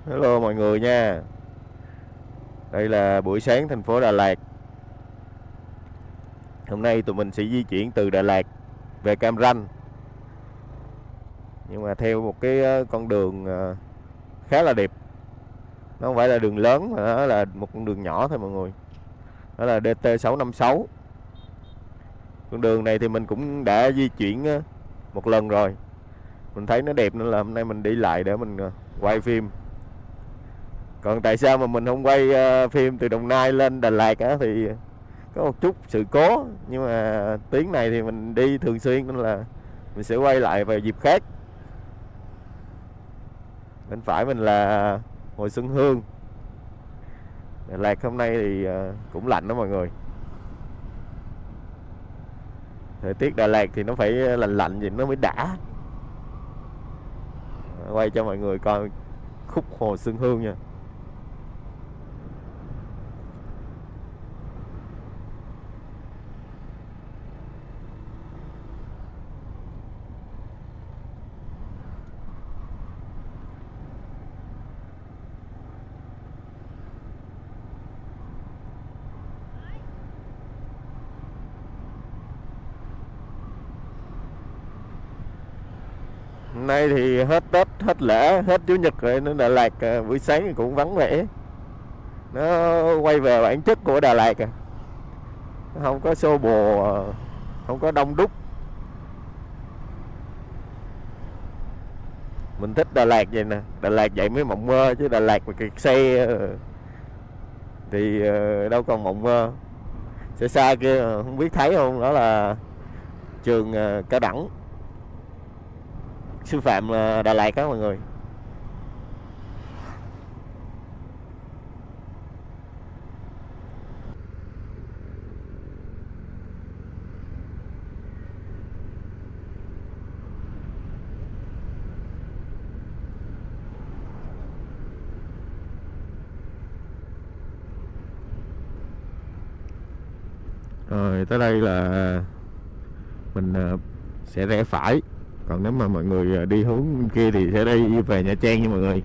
Hello mọi người nha. Đây là buổi sáng thành phố Đà Lạt. Hôm nay tụi mình sẽ di chuyển từ Đà Lạt về Cam Ranh. Nhưng mà theo một cái con đường khá là đẹp. Nó không phải là đường lớn mà nó là một con đường nhỏ thôi mọi người. Đó là DT656. Con đường này thì mình cũng đã di chuyển một lần rồi. Mình thấy nó đẹp nên là hôm nay mình đi lại để mình quay phim. Còn tại sao mà mình không quay phim từ Đồng Nai lên Đà Lạt á thì có một chút sự cố, nhưng mà tuyến này thì mình đi thường xuyên nên là mình sẽ quay lại vào dịp khác. Bên phải mình là Hồ Xuân Hương. Đà Lạt hôm nay thì cũng lạnh đó mọi người. Thời tiết Đà Lạt thì nó phải lạnh lạnh vậy nó mới đã. Quay cho mọi người coi khúc Hồ Xuân Hương nha. Hôm nay thì hết Tết, hết lễ, hết Chủ nhật rồi nên Đà Lạt buổi sáng thì cũng vắng vẻ. Nó quay về bản chất của Đà Lạt Nó không có xô bồ, không có đông đúc. Mình thích Đà Lạt vậy nè. Đà Lạt vậy mới mộng mơ, chứ Đà Lạt mà kẹt xe thì đâu còn mộng mơ. Xa xa kia không biết thấy không, đó là trường cao đẳng sư phạm Đà Lạt đó mọi người. Rồi tới đây là mình sẽ rẽ phải. Còn nếu mà mọi người đi hướng kia thì sẽ đi về Nha Trang nha mọi người.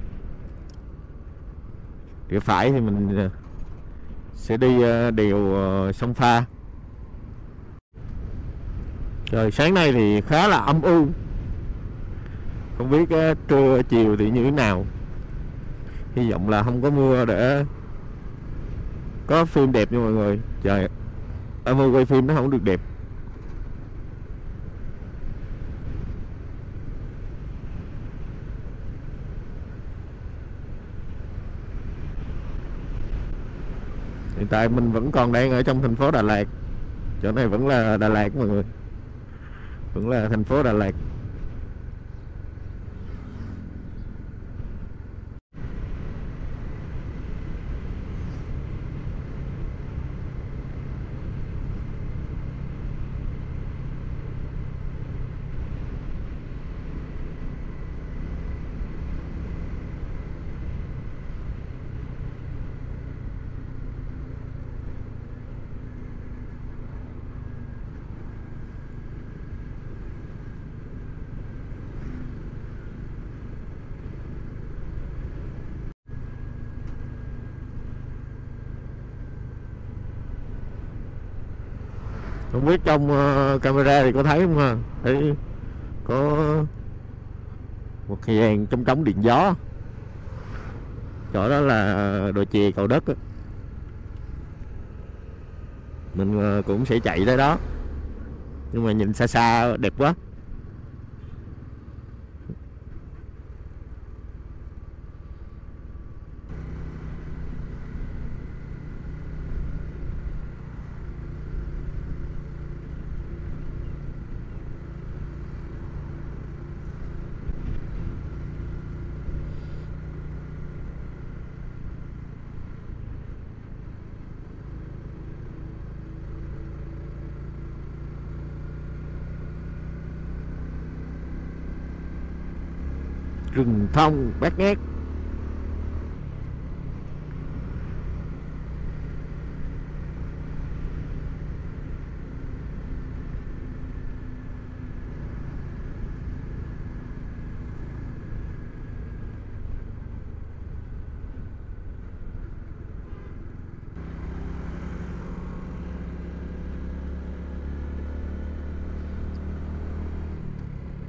Rẽ phải thì mình sẽ đi đèo sông Pha. Trời sáng nay thì khá là âm u. Không biết trưa chiều thì như thế nào. Hy vọng là không có mưa để có phim đẹp nha mọi người. Trời âm u quay phim nó không được đẹp. Hiện tại mình vẫn còn đang ở trong thành phố Đà Lạt. Chỗ này vẫn là Đà Lạt mọi người. Vẫn là thành phố Đà Lạt. Không biết trong camera thì có thấy không ha? Thấy có một dàn trong trống điện gió. Chỗ đó là đồi chè Cầu Đất á. Mình cũng sẽ chạy tới đó. Nhưng mà nhìn xa xa đẹp quá. Rừng thông Bát Ngát.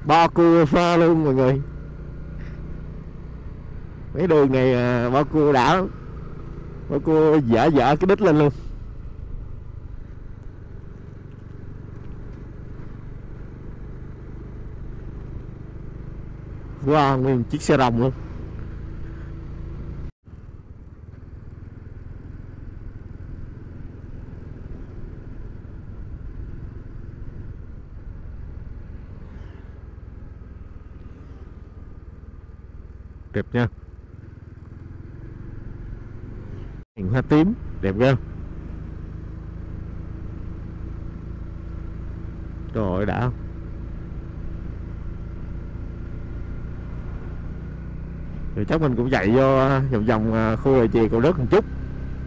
Bo cua pha luôn mọi người. Mấy đường này bo cua đã lắm. Bo cua dở dở cái đít lên luôn. Wow, nguyên chiếc xe rồng luôn. Đẹp nha. Hình hoa tím đẹp ghê. Trời ơi đã. Rồi chắc mình cũng chạy vô vòng vòng khu Bà Chì Cầu Đất một chút.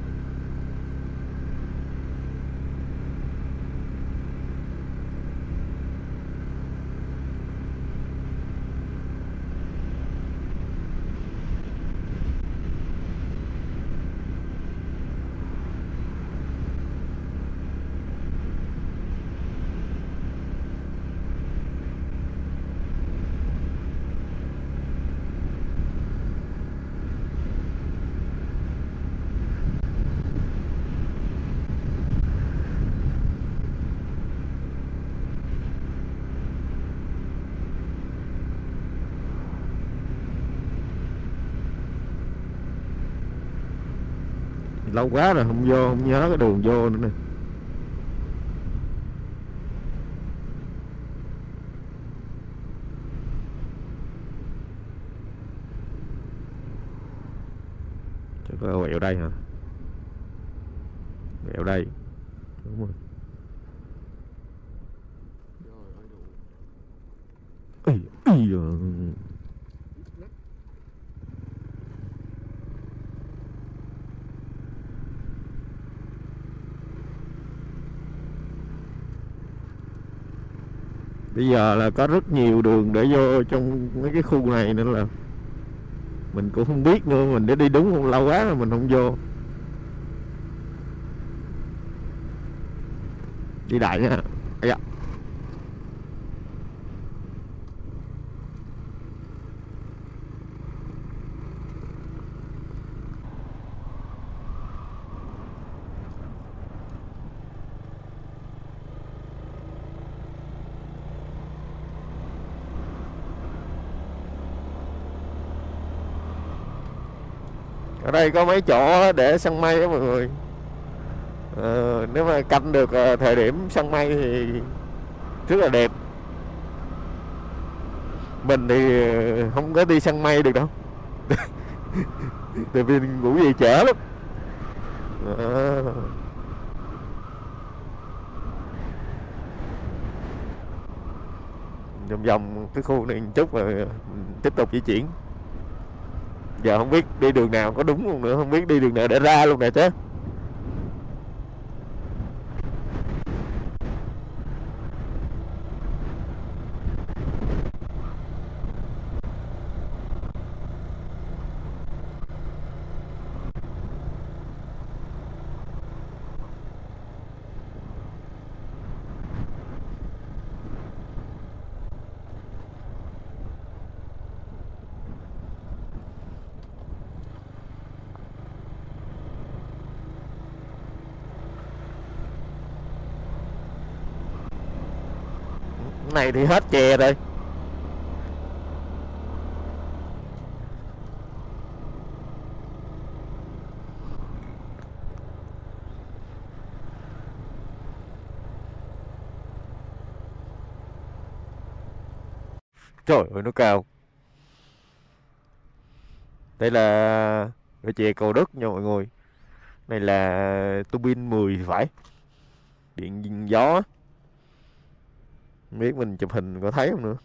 Lâu quá rồi không vô, không nhớ cái đường vô nữa nè. Chắc có quẹo đây hả? Quẹo đây. Đúng rồi. Ây, ây da. Bây giờ là có rất nhiều đường để vô trong mấy cái khu này nên là mình cũng không biết nữa, mình đã đi đúng không, lâu quá rồi mình không vô. Đi đại nha. Ây da. Ở đây có mấy chỗ để săn mây đó mọi người. Nếu mà canh được thời điểm săn mây thì rất là đẹp. Mình thì không có đi săn mây được đâu. Tại vì ngủ dậy trễ lắm. Vòng vòng cái khu này một chút rồi tiếp tục di chuyển. Giờ không biết đi đường nào có đúng không nữa, không biết đi đường nào để ra luôn nè chứ. Cái này thì hết chè rồi. Trời ơi nó cao. Đây là cái chè Cầu Đất nha mọi người. Này là tua bin 10 thì phải. Điện gió. Không biết mình chụp hình có thấy không nữa.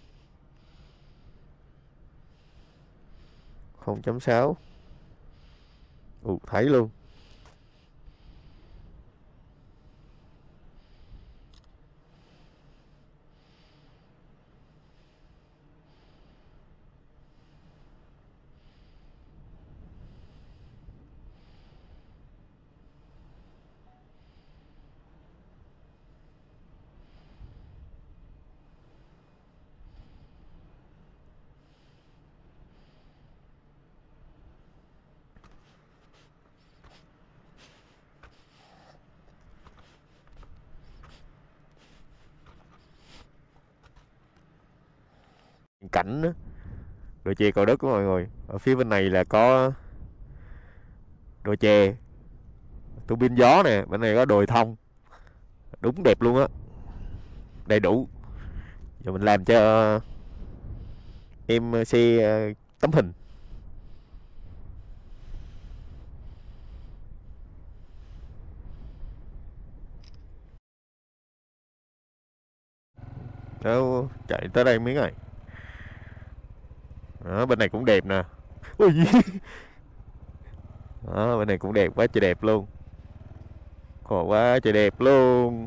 0.6. Thấy luôn. cảnh đó. Đồi chè Cầu Đất của mọi người. Ở phía bên này là có đồi chè, tua bin gió nè, bên này có đồi thông, đúng đẹp luôn á, đầy đủ. Giờ mình làm cho em xe tấm hình. Đó, chạy tới đây miếng rồi. Đó, bên này cũng đẹp nè. Ui. Đó, bên này cũng đẹp, quá trời đẹp luôn. Ồ, quá trời đẹp luôn.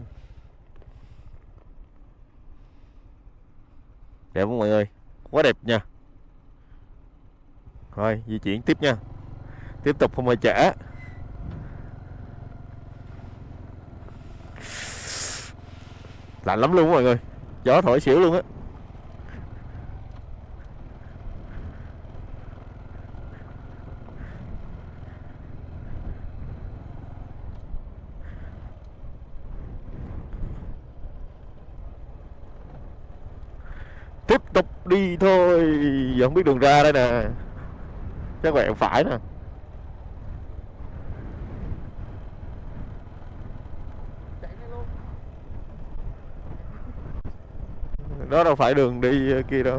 Đẹp không mọi người? Quá đẹp nha. Rồi, di chuyển tiếp nha. Tiếp tục không phải trễ. Lạnh lắm luôn mọi người. Gió thổi xỉu luôn á. Tiếp tục đi thôi. Giờ không biết đường ra đây nè. Chắc quẹo phải nè. Đó đâu phải đường đi kia đâu.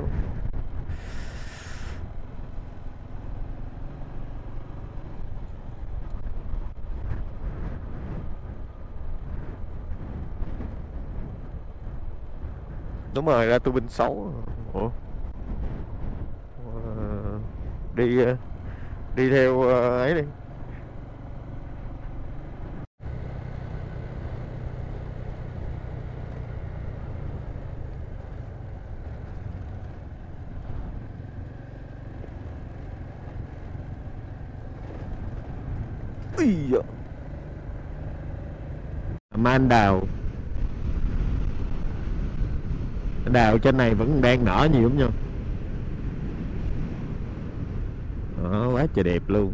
Đúng rồi, ra tua bin 6. Ủa? Đi đi theo ấy đi. Ui da. Man đào. Đào trên này vẫn đang nở nhiều lắm nha. Đó, quá trời đẹp luôn.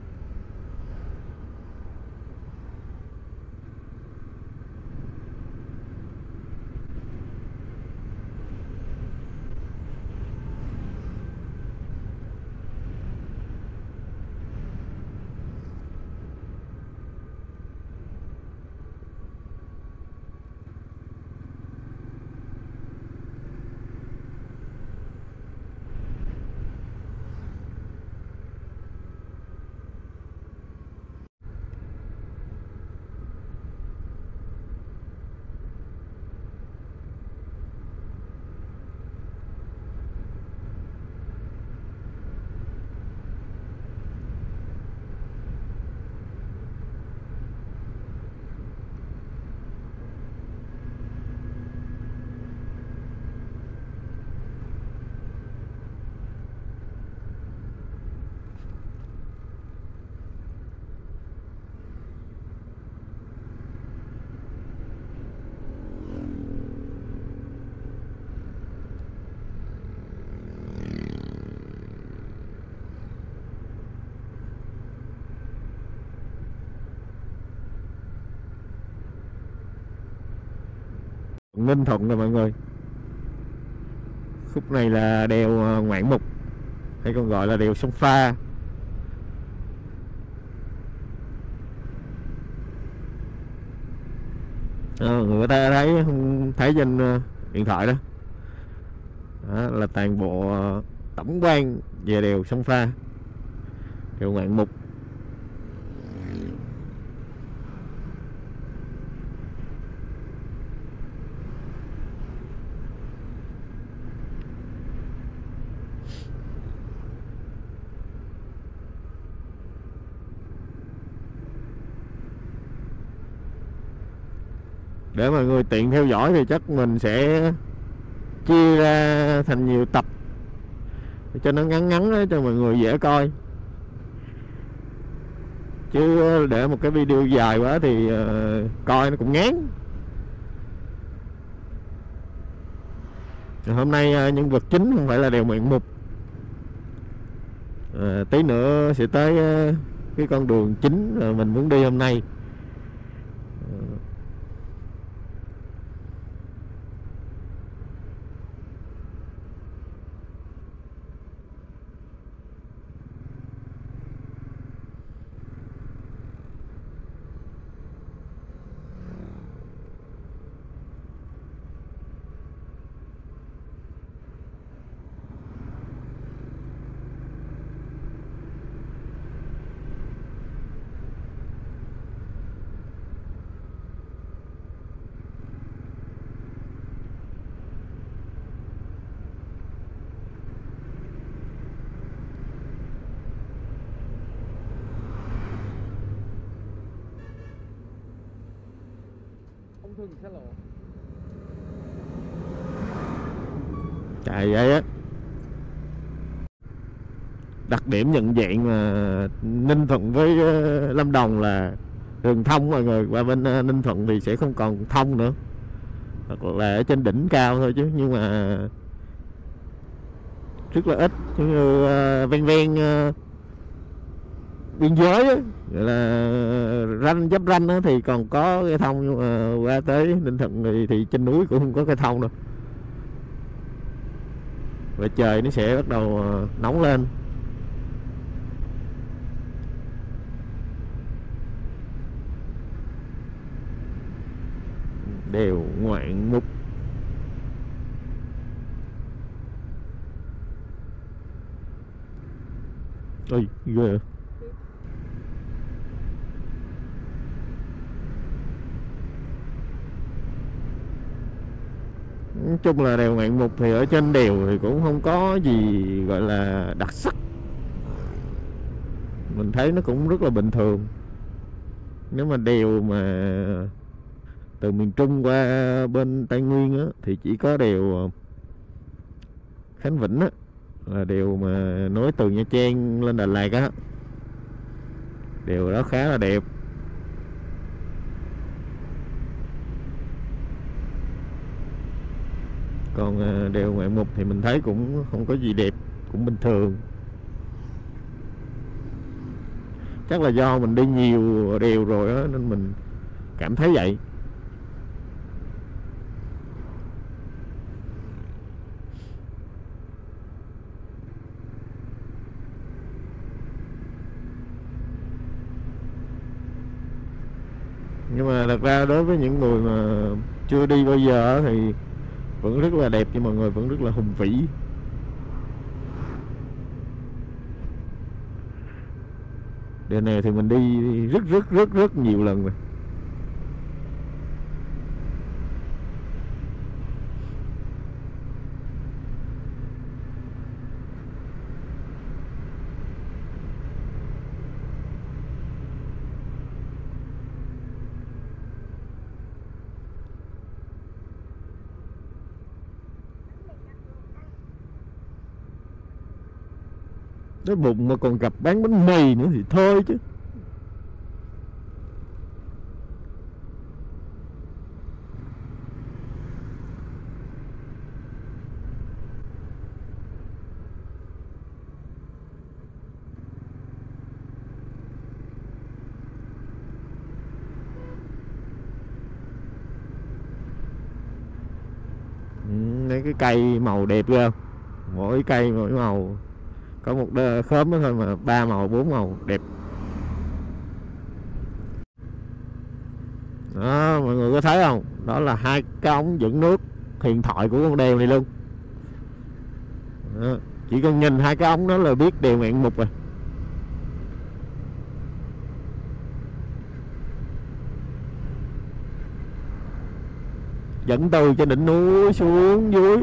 Ninh Thuận nè mọi người. Khúc này là đèo Ngoạn Mục, hay còn gọi là đèo sông Pha. Người ta thấy trên điện thoại đó. Đó là toàn bộ tổng quan về đèo sông Pha, đèo Ngoạn Mục. Để mọi người tiện theo dõi thì chắc mình sẽ chia ra thành nhiều tập cho nó ngắn ngắn đó, cho mọi người dễ coi. Chứ để một cái video dài quá thì coi nó cũng ngán. Hôm nay nhân vật chính không phải là đèo Ngoạn Mục. Tí nữa sẽ tới cái con đường chính mình muốn đi hôm nay. chạy vậy á. Đặc điểm nhận dạng mà Ninh Thuận với Lâm Đồng là đường thông mọi người, qua bên Ninh Thuận thì sẽ không còn thông nữa, hoặc là ở trên đỉnh cao thôi, chứ nhưng mà rất là ít, giống như ven ven biên giới á, gọi là ranh giáp ranh á, thì còn có cái thông, nhưng mà qua tới Ninh Thuận thì trên núi cũng không có cái thông đâu, và trời nó sẽ bắt đầu nóng lên. Đèo Ngoạn Mục. Ôi ghê. Nói chung là đèo Ngoạn Mục thì ở trên đèo thì cũng không có gì gọi là đặc sắc, mình thấy nó cũng rất là bình thường. Nếu mà đèo mà từ miền Trung qua bên Tây Nguyên á, thì chỉ có đèo Khánh Vĩnh á, là đèo mà nối từ Nha Trang lên Đà Lạt á, đèo đó khá là đẹp. Còn đèo Ngoạn Mục thì mình thấy cũng không có gì đẹp, cũng bình thường. Chắc là do mình đi nhiều đèo rồi á nên mình cảm thấy vậy. Nhưng mà thật ra đối với những người mà chưa đi bao giờ thì vẫn rất là đẹp, cho mọi người, vẫn rất là hùng vĩ. Đèo này thì mình đi rất nhiều lần rồi. Cái bụng mà còn gặp bán bánh mì nữa thì thôi chứ. Mấy cái cây màu đẹp ghê không? Mỗi cây mỗi màu, có một khóm đó thôi mà 3 màu 4 màu đẹp. Đó, mọi người có thấy không? Đó là 2 cái ống dẫn nước huyền thoại của con đèo này luôn. Đó, chỉ cần nhìn 2 cái ống đó là biết đèo Ngoạn Mục rồi. Dẫn từ trên đỉnh núi xuống dưới.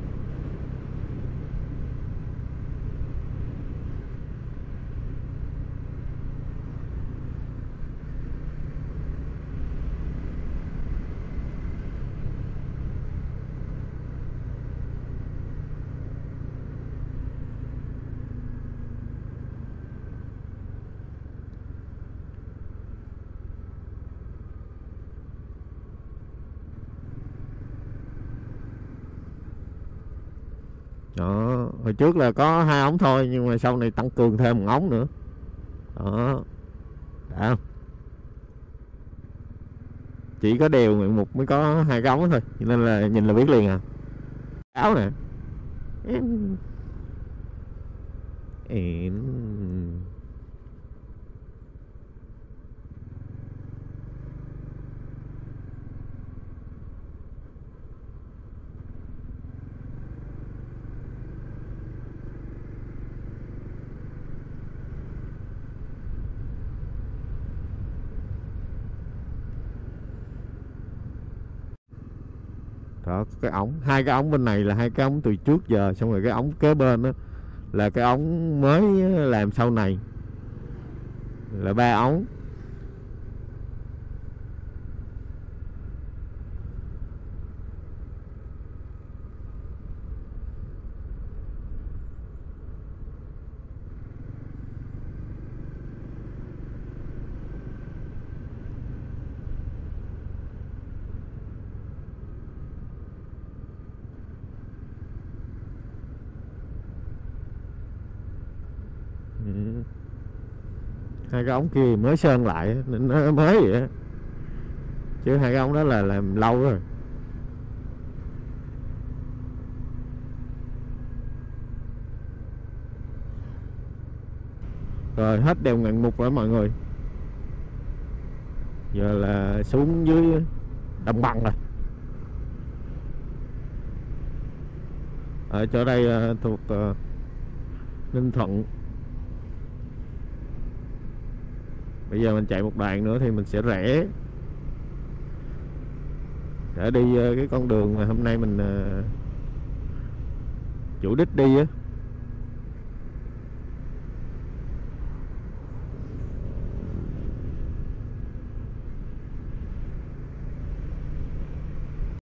Đó, hồi trước là có 2 ống thôi, nhưng mà sau này tăng cường thêm 1 ống nữa. Đó, đã không? Chỉ có đèo Ngoạn Mục mới có 2 cái ống thôi, nên là nhìn là biết liền à. Áo nè. Đó, cái ống, 2 cái ống bên này là 2 cái ống từ trước giờ, xong rồi cái ống kế bên đó là cái ống mới làm sau này, là 3 ống. Hai cái ống kia mới sơn lại nên nó mới vậy á, chứ hai cái ống đó là làm lâu rồi. Rồi hết đèo Ngạn Mục rồi mọi người, giờ là xuống dưới Đồng Bằng rồi. Ở chỗ đây thuộc Ninh Thuận. Bây giờ mình chạy một đoạn nữa thì mình sẽ rẽ để đi cái con đường mà hôm nay mình chủ đích đi á.